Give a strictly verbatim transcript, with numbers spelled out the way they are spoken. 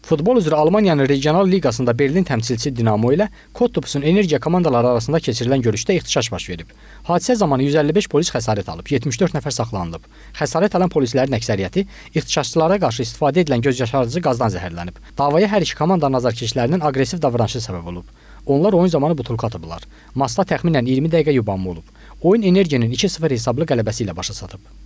Futbol üzrə Almaniyanın regional liqasında Berlin təmsilçisi Dinamo ilə Cottbus'un Energiya komandaları arasında keçirilən görüşdə ixtişaş baş verib. Hadisə zamanı yüz əlli beş polis xəsarət alıb, yetmiş dörd nəfər saxlanılıb. Xəsarət alan polislərin əksəriyyəti ixtişaşçılara qarşı istifadə edilən gözyaşarıcı qazdan zəhərlənib. Davaya hər iki komandanın azarkeşlərinin aqressiv davranışı səbəb olub. Onlar oyun zamanı butulka atıblar. Maçda təxminən iyirmi dəqiqə yubanma olub. Oyun Energiyanın iki sıfır hesablı qələbəsi ilə başa çatıb.